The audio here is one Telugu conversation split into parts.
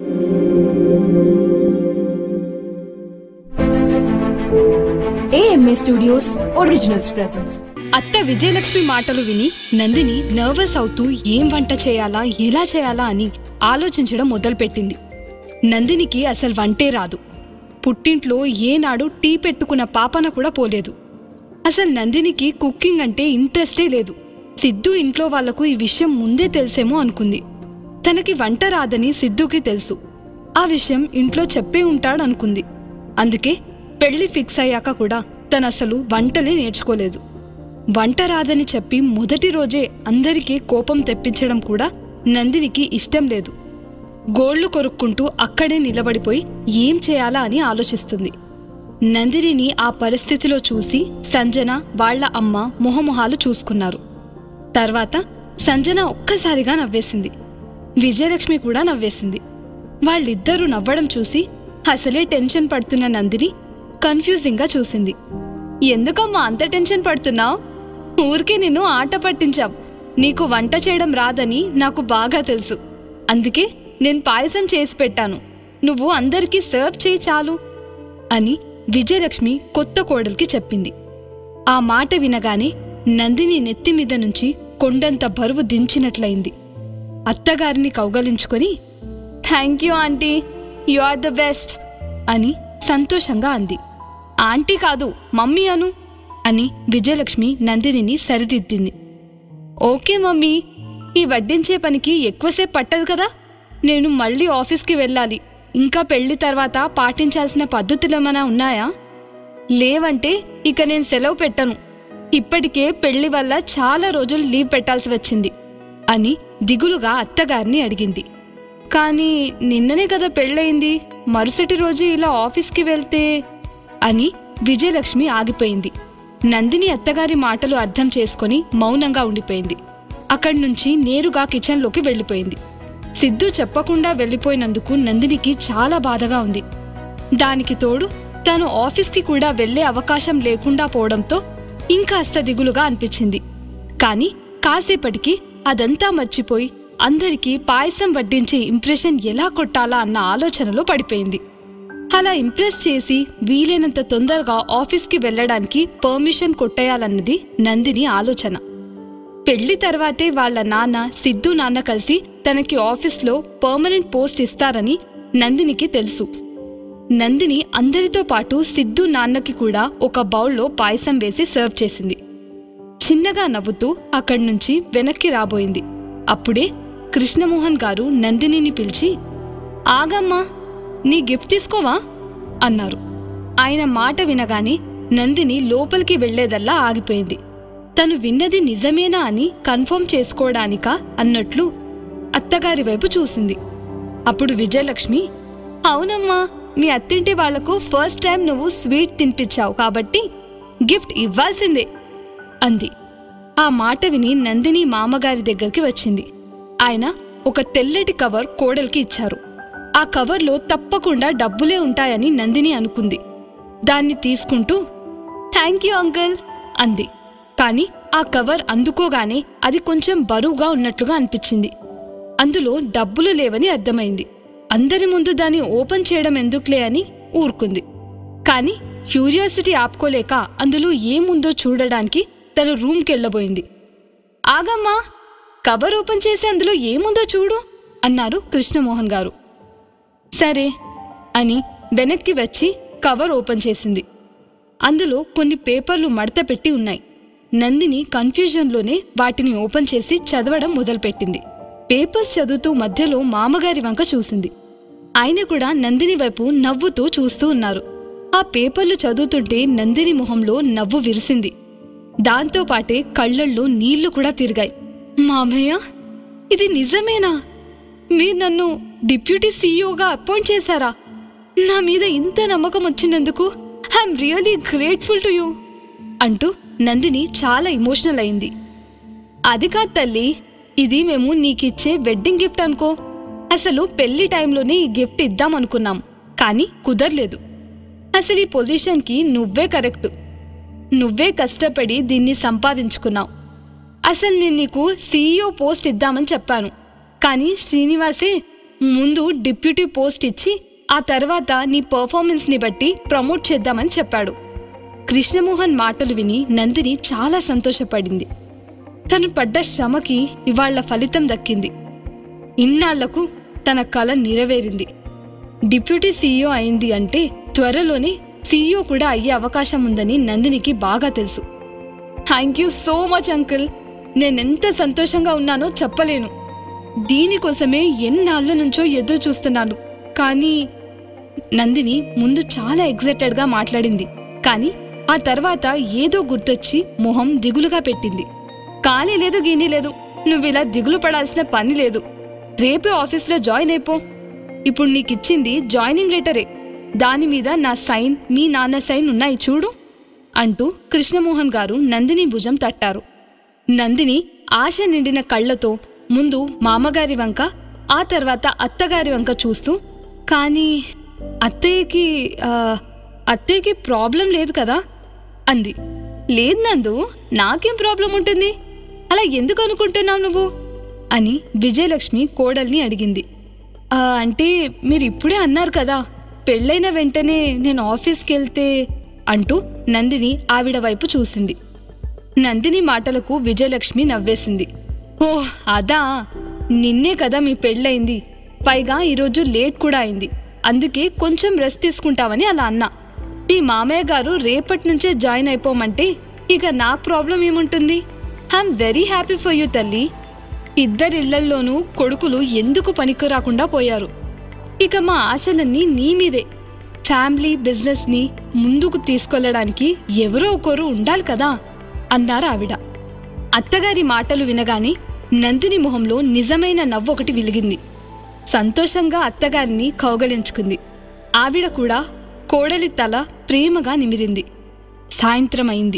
AMA Studios Originals presents. అత్త విజయలక్ష్మి మాటలు విని నందిని నర్వస్ అవుతూ ఏం వంట చేయాలా ఎలా చేయాలా అని ఆలోచించడం మొదలుపెట్టింది. నందినికి అసలు వంటే రాదు. పుట్టింట్లో ఏనాడు టీ పెట్టుకున్న పాపన కూడా పోలేదు. అసలు నందినికి కుకింగ్ అంటే ఇంట్రెస్టే లేదు. సిద్ధు ఇంట్లో వాళ్లకు ఈ విషయం ముందే తెలిసేమో అనుకుంది. తనకి వంట రాదని సిద్ధుకి తెలుసు. ఆ విషయం ఇంట్లో చెప్పే ఉంటాడనుకుంది. అందుకే పెళ్లి ఫిక్స్ అయ్యాక కూడా తనసలు వంటలే నేర్చుకోలేదు. వంట రాదని చెప్పి మొదటి రోజే అందరికీ కోపం తెప్పించడం కూడా నందినికి ఇష్టం లేదు. గోళ్లు కొరుక్కుంటూ అక్కడే నిలబడిపోయి ఏం చేయాలా అని ఆలోచిస్తుంది. నందినిని ఆ పరిస్థితిలో చూసి సంజన వాళ్ల అమ్మ మొహమొహాలు చూసుకున్నారు. తర్వాత సంజన ఒక్కసారిగా నవ్వేసింది. విజయలక్ష్మి కూడా నవ్వేసింది. వాళ్ళిద్దరూ నవ్వడం చూసి అసలే టెన్షన్ పడుతున్న నందిని కన్ఫ్యూజింగ్గా చూసింది. ఎందుకమ్మా అంత టెన్షన్ పడుతున్నావు? ఊరికే నిన్ను ఆట పట్టించాం. నీకు వంట చేయడం రాదని నాకు బాగా తెలుసు. అందుకే నేను పాయసం చేసి పెట్టాను. నువ్వు అందరికీ సర్వ్ చేయి చాలు అని విజయలక్ష్మి కొత్త కోడలికి చెప్పింది. ఆ మాట వినగానే నందిని నెత్తిమీద నుంచి కొండంత బరువు దించినట్లయింది. అత్తగారిని కౌగలించుకొని thank you aunty, you are the best అని సంతోషంగా అంది. ఆంటీ కాదు మమ్మీ అను అని విజయలక్ష్మి నందినిని సరిదిద్దింది. ఓకే మమ్మీ, ఈ వడ్డించే పనికి ఎక్కువసేపు పట్టదు కదా. నేను మళ్ళీ ఆఫీస్కి వెళ్ళాలి. ఇంకా పెళ్లి తర్వాత పాటించాల్సిన పద్ధతులేమైనా ఉన్నాయా? లేవంటే ఇక నేను సెలవు పెట్టను. ఇప్పటికే పెళ్లి వల్ల చాలా రోజులు లీవ్ పెట్టాల్సి వచ్చింది అని దిగులుగా అత్తగారిని అడిగింది. కానీ నిన్ననే కదా పెళ్ళయింది, మరుసటి రోజు ఇలా ఆఫీస్కి వెళ్తే అని విజయలక్ష్మి ఆగిపోయింది. నందిని అత్తగారి మాటలు అర్థం చేసుకుని మౌనంగా ఉండిపోయింది. అక్కడి నుంచి నేరుగా కిచెన్లోకి వెళ్ళిపోయింది. సిద్ధు చెప్పకుండా వెళ్ళిపోయినందుకు నందినికి చాలా బాధగా ఉంది. దానికి తోడు తాను ఆఫీస్కి కూడా వెళ్లే అవకాశం లేకుండా పోవడంతో ఇంకాస్త దిగులుగా అనిపించింది. కాని కాసేపటికి అదంతా మర్చిపోయి అందరికీ పాయసం వడ్డించి ఇంప్రెషన్ ఎలా కొట్టాలా అన్న ఆలోచనలో పడిపోయింది. అలా ఇంప్రెస్ చేసి వీలైనంత తొందరగా ఆఫీస్కి వెళ్లడానికి పర్మిషన్ కొట్టేయాలన్నది నందిని ఆలోచన. పెళ్లి తర్వాతే వాళ్ల నాన్న సిద్ధు నాన్న కలిసి తనకి ఆఫీస్లో పర్మనెంట్ పోస్ట్ ఇస్తారని నందినికి తెలుసు. నందిని అందరితో పాటు సిద్ధు నాన్నకి కూడా ఒక బౌల్లో పాయసం వేసి సర్వ్ చేసింది. చిన్నగా నవ్వుతూ అక్కడి నుంచి వెనక్కి రాబోయింది. అప్పుడే కృష్ణమోహన్ గారు నందినిని పిలిచి ఆగమ్మా, నీ గిఫ్ట్ తీసుకోవా అన్నారు. ఆయన మాట వినగానే నందిని లోపలికి వెళ్లేదల్లా ఆగిపోయింది. తను విన్నది నిజమేనా అని కన్ఫర్మ్ చేసుకోవడానికా అన్నట్లు అత్తగారి వైపు చూసింది. అప్పుడు విజయలక్ష్మి, అవునమ్మా, మీ అత్తింటి వాళ్లకు ఫస్ట్ టైం నువ్వు స్వీట్ తినిపించావు కాబట్టి గిఫ్ట్ ఇవ్వాల్సిందే అంది. ఆ మాట విని నందిని మామగారి దగ్గరికి వచ్చింది. ఆయన ఒక తెల్లటి కవర్ కోడలికి ఇచ్చారు. ఆ కవర్లో తప్పకుండా డబ్బులే ఉంటాయని నందిని అనుకుంది. దాన్ని తీసుకుంటూ థ్యాంక్ యూ అంకుల్ అంది. కాని ఆ కవర్ అందుకోగానే అది కొంచెం బరువుగా ఉన్నట్లుగా అనిపించింది. అందులో డబ్బులు లేవని అర్థమైంది. అందరి ముందు దాన్ని ఓపెన్ చేయడం ఎందుకులే అని ఊరుకుంది. కాని క్యూరియాసిటీ ఆపుకోలేక అందులో ఏముందో చూడడానికి తన రూమ్కెళ్లబోయింది. ఆగమ్మా, కవర్ ఓపెన్ చేసి అందులో ఏముందో చూడు అన్నారు కృష్ణమోహన్ గారు. సరే అని వెనక్కి వచ్చి కవర్ ఓపెన్ చేసింది. అందులో కొన్ని పేపర్లు మడత పెట్టి ఉన్నాయి. నందిని కన్ఫ్యూజన్లోనే వాటిని ఓపెన్ చేసి చదవడం మొదలుపెట్టింది. పేపర్స్ చదువుతూ మధ్యలో మామగారి వంక చూసింది. ఆయన కూడా నందిని వైపు నవ్వుతూ చూస్తూ ఉన్నారు. ఆ పేపర్లు చదువుతుంటే నందిని మొహంలో నవ్వు విరిసింది. దాంతోపాటే కళ్లల్లో నీళ్లు కూడా తిరిగాయి. మామయ్య, ఇది నిజమేనా? మీరు నన్ను డిప్యూటీ సీఈఓగా అపాయింట్ చేశారా? నా మీద ఇంత నమ్మకం వచ్చినందుకు I am really grateful to you అంటూ నందిని చాలా ఎమోషనల్ అయింది. అది కాదు తల్లి, ఇది మేము నీకిచ్చే వెడ్డింగ్ గిఫ్ట్ అనుకో. అసలు పెళ్లి టైంలోనే ఈ గిఫ్ట్ ఇద్దామనుకున్నాం, కానీ కుదరలేదు. అసలు ఈ పొజిషన్కి నువ్వే కరెక్టు. నువ్వే కష్టపడి దీన్ని సంపాదించుకున్నావు. అసలు నేను నీకు సీఈఓ పోస్ట్ ఇద్దామని చెప్పాను, కానీ శ్రీనివాసే ముందు డిప్యూటీ పోస్ట్ ఇచ్చి ఆ తర్వాత నీ పర్ఫార్మెన్స్ని బట్టి ప్రమోట్ చేద్దామని చెప్పాడు. కృష్ణమోహన్ మాటలు విని నందిని చాలా సంతోషపడింది. తను పడ్డ శ్రమకి ఇవాళ్ల ఫలితం దక్కింది. ఇన్నాళ్లకు తన కల నెరవేరింది. డిప్యూటీ సీఈఓ అయింది అంటే త్వరలోనే సీఈఓ కూడా అయ్యే అవకాశం ఉందని నందినికి బాగా తెలుసు. Thank you so much uncle. నేనెంత సంతోషంగా ఉన్నానో చెప్పలేను. దీనికోసమే ఎన్నాళ్ళ నుంచో ఎదురు చూస్తున్నాను. కానీ నందిని ముందు చాలా ఎగ్జైటెడ్గా మాట్లాడింది. కానీ ఆ తర్వాత ఏదో గుర్తొచ్చి మొహం దిగులుగా పెట్టింది. కానీ లేదు గీనీ లేదు, నువ్విలా దిగులు పడాల్సిన పని లేదు. రేపే ఆఫీస్లో జాయిన్ అయిపో. ఇప్పుడు నీకిచ్చింది జాయినింగ్ లెటరే. దానిమీద నా సైన్, మీ నాన్న సైన్ ఉన్నాయి చూడు అంటూ కృష్ణమోహన్ గారు నందిని భుజం తట్టారు. నందిని ఆశ నిండిన కళ్లతో ముందు మామగారి వంక, ఆ తర్వాత అత్తగారి వంక చూస్తూ, కానీ అత్తయ్యకి ప్రాబ్లం లేదు కదా అంది. లేదు నందు, నాకేం ప్రాబ్లం ఉంటుంది? అలా ఎందుకు అనుకుంటున్నావు నువ్వు అని విజయలక్ష్మి కోడల్ని అడిగింది. అంటే మీరిప్పుడే అన్నారు కదా, పెళ్ళైన వెంటనే నేను ఆఫీస్కి వెళ్తే అంటూ నందిని ఆవిడ వైపు చూసింది. నందిని మాటలకు విజయలక్ష్మి నవ్వేసింది. ఓహ్ అదా, నిన్నే కదా మీ పెళ్ళయింది. పైగా ఈరోజు లేట్ కూడా అయింది. అందుకే కొంచెం రెస్ట్ తీసుకుంటావని అలా అన్నా. మీ మామయ్య గారు రేపటి నుంచే జాయిన్ అయిపోమంటే ఇక నాకు ప్రాబ్లం ఏముంటుంది? I am very happy for you తల్లి. ఇద్దరిళ్లల్లోనూ కొడుకులు ఎందుకు పనికి రాకుండా పోయారు. ఇక మా ఆశలన్నీ నీ మీదే. ఫ్యామిలీ బిజినెస్ని ముందుకు తీసుకెళ్లడానికి ఎవరో ఒకరు ఉండాలి కదా అన్నారు ఆవిడ. అత్తగారి మాటలు వినగానే నందిని మొహంలో నిజమైన నవ్వు ఒకటి వెలిగింది. సంతోషంగా అత్తగారిని కౌగలించుకుంది. ఆవిడ కూడా కోడలి తల ప్రేమగా నిమిరింది. సాయంత్రం అయింది.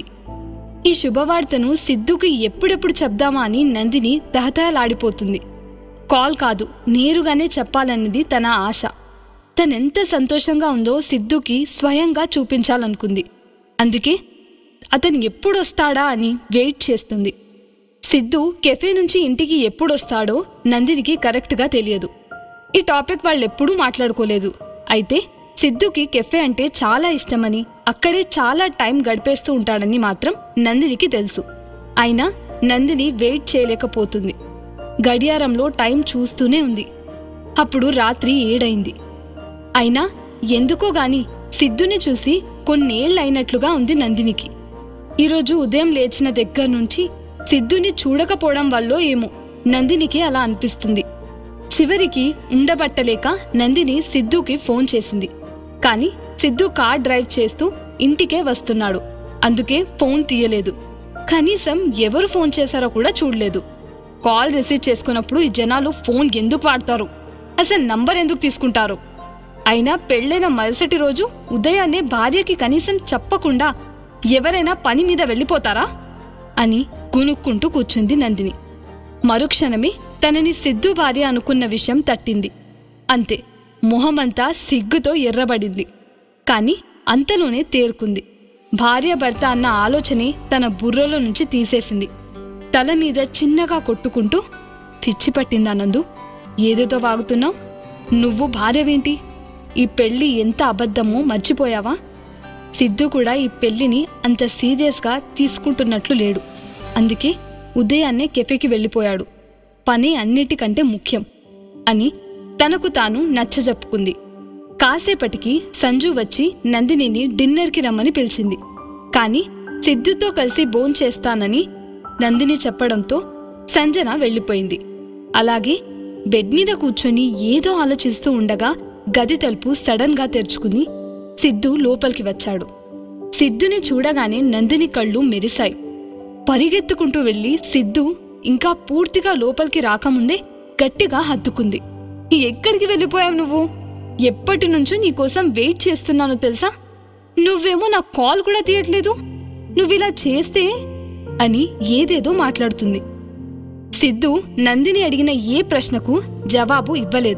ఈ శుభవార్తను సిద్ధుకి ఎప్పుడెప్పుడు చెప్దామా అని నందిని తహతహలాడిపోతుంది. కాల్ కాదు, నేరుగానే చెప్పాలన్నది తన ఆశ. తనెంత సంతోషంగా ఉందో సిద్ధుకి స్వయంగా చూపించాలనుకుంది. అందుకే అతను ఎప్పుడొస్తాడా అని వెయిట్ చేస్తుంది. సిద్ధు కెఫే నుంచి ఇంటికి ఎప్పుడొస్తాడో నందినికి కరెక్ట్గా తెలియదు. ఈ టాపిక్ వాళ్ళెప్పుడూ మాట్లాడుకోలేదు. అయితే సిద్ధుకి కెఫే అంటే చాలా ఇష్టమని, అక్కడే చాలా టైం గడిపేస్తూ ఉంటాడని మాత్రం నందినికి తెలుసు. అయినా నందిని వెయిట్ చేయలేకపోతుంది. గడియారంలో టైం చూస్తూనే ఉంది. అప్పుడు రాత్రి 7 అయింది. అయినా ఎందుకో గాని సిద్ధుని చూసి కొన్నేళ్లైనట్లుగా ఉంది నందినికి. ఈరోజు ఉదయం లేచిన దగ్గర నుంచి సిద్ధుని చూడకపోవడం వల్లో ఏమో నందినికి అలా అనిపిస్తుంది. చివరికి ఉండబట్టలేక నందిని సిద్ధుకి ఫోన్ చేసింది. కానీ సిద్ధు కార్ డ్రైవ్ చేస్తూ ఇంటికే వస్తున్నాడు. అందుకే ఫోన్ తీయలేదు. కనీసం ఎవరు ఫోన్ చేశారో కూడా చూడలేదు. కాల్ రిసీవ్ చేసుకున్నప్పుడు ఈ జనాలు ఫోన్ ఎందుకు వాడతారు, అసలు నంబర్ ఎందుకు తీసుకుంటారు? అయినా పెళ్ళైన మరుసటి రోజు ఉదయాన్నే భార్యకి కనీసం చెప్పకుండా ఎవరైనా పని మీద వెళ్ళిపోతారా అని గునుక్కుంటూ కూర్చుంది నందిని. మరుక్షణమే తనని సిద్ధు భార్య అనుకున్న విషయం తట్టింది. అంతే, మొహమంతా సిగ్గుతో ఎర్రబడింది. కాని అంతలోనే తేరుకుంది. భార్య భర్త అన్న ఆలోచనే తన బుర్రలో నుంచి తీసేసింది. తల మీద చిన్నగా కొట్టుకుంటూ, పిచ్చి పట్టిందా నందు? ఏదేదో వాగుతున్నావు? నువ్వు భార్యవేంటి? ఈ పెళ్లి ఎంత అబద్ధమో మర్చిపోయావా? సిద్ధు కూడా ఈ పెళ్లిని అంత సీరియస్గా తీసుకుంటున్నట్లు లేడు. అందుకే ఉదయాన్నే కెఫేకి వెళ్ళిపోయాడు. పని అన్నిటికంటే ముఖ్యం అని తనకు తాను నచ్చజెప్పుకుంది. కాసేపటికి సంజు వచ్చి నందినిని డిన్నర్కి రమ్మని పిలిచింది. కాని సిద్ధుతో కలిసి భోంచేస్తానని నందిని చెప్పడంతో సంజన వెళ్ళిపోయింది. అలాగే బెడ్ మీద కూర్చొని ఏదో ఆలోచిస్తూ ఉండగా గది తలుపు సడన్గా తెరుచుకుని సిద్ధు లోపలికి వచ్చాడు. సిద్ధుని చూడగానే నందిని కళ్ళు మెరిశాయి. పరిగెత్తుకుంటూ వెళ్లి సిద్ధు ఇంకా పూర్తిగా లోపలికి రాకముందే గట్టిగా హత్తుకుంది. ఎక్కడికి వెళ్ళిపోయావు నువ్వు? ఎప్పటి నుంచో నీకోసం వెయిట్ చేస్తున్నానో తెలుసా? నువ్వేమో నా కాల్ కూడా తీయట్లేదు. నువ్విలా చేస్తే అని ఏదేదో మాట్లాడుతుంది. సిద్ధు నందిని అడిగిన ఏ ప్రశ్నకు జవాబు ఇవ్వలేదు.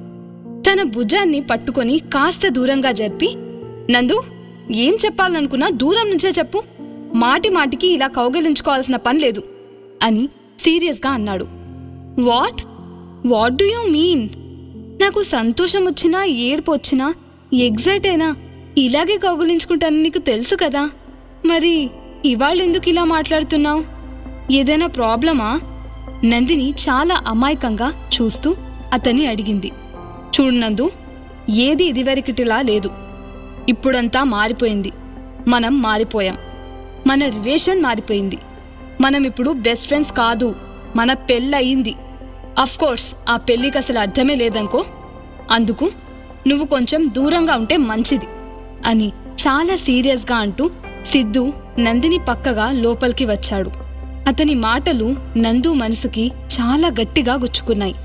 తన భుజాన్ని పట్టుకొని కాస్త దూరంగా జరిపి, నందు, ఏం చెప్పాలనుకున్నా దూరం నుంచే చెప్పు. మాటి మాటికి ఇలా కౌగిలించుకోవాల్సిన పని లేదు అని సీరియస్గా అన్నాడు. వాట్ డూ యూ మీన్ నాకు సంతోషం వచ్చినా ఏడుపు వచ్చినా ఎగ్జైట్ అయినా ఇలాగే కౌగులించుకుంటానని నీకు తెలుసు కదా. మరి ఇవాళ ఎందుకు ఇలా మాట్లాడుతున్నావు? ఏదైనా ప్రాబ్లమా? నందిని చాలా అమాయకంగా చూస్తూ అతన్ని అడిగింది. చూడు నందు, ఏది ఇదివరకటిలా లేదు. ఇప్పుడంతా మారిపోయింది. మనం మారిపోయాం. మన రిలేషన్ మారిపోయింది. మనం ఇప్పుడు బెస్ట్ ఫ్రెండ్స్ కాదు, మన పెళ్ళయింది. అఫ్కోర్స్ ఆ పెళ్ళికి అసలు అర్థమే లేదనుకో. అందుకు నువ్వు కొంచెం దూరంగా ఉంటే మంచిది అని చాలా సీరియస్గా అంటూ సిద్ధు నందిని పక్కగా లోపలికి వచ్చాడు. అతని మాటలు నందు మనసుకి చాలా గట్టిగా గుచ్చుకున్నాయి.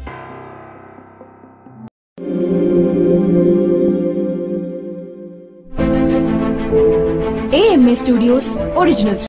AMA Studios Originals